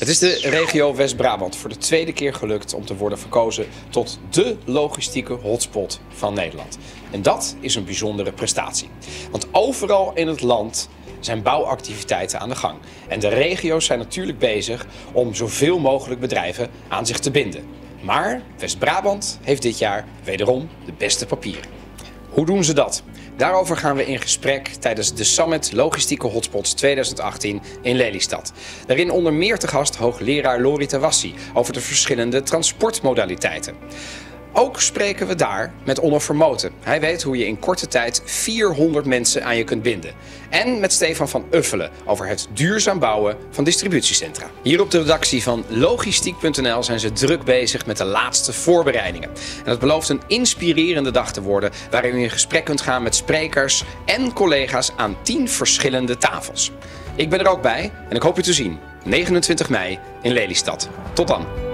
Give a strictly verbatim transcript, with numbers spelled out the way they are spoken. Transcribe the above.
Het is de regio West-Brabant voor de tweede keer gelukt om te worden verkozen tot dé logistieke hotspot van Nederland. En dat is een bijzondere prestatie. Want overal in het land zijn bouwactiviteiten aan de gang. En de regio's zijn natuurlijk bezig om zoveel mogelijk bedrijven aan zich te binden. Maar West-Brabant heeft dit jaar wederom de beste papieren. Hoe doen ze dat? Daarover gaan we in gesprek tijdens de Summit Logistieke Hotspots twintig achttien in Lelystad. Daarin onder meer te gast hoogleraar Lori Tawassi over de verschillende transportmodaliteiten. Ook spreken we daar met Onno Vermoten. Hij weet hoe je in korte tijd vierhonderd mensen aan je kunt binden. En met Stefan van Uffelen over het duurzaam bouwen van distributiecentra. Hier op de redactie van logistiek punt n l zijn ze druk bezig met de laatste voorbereidingen. En dat belooft een inspirerende dag te worden waarin u in gesprek kunt gaan met sprekers en collega's aan tien verschillende tafels. Ik ben er ook bij en ik hoop u te zien negenentwintig mei in Lelystad. Tot dan!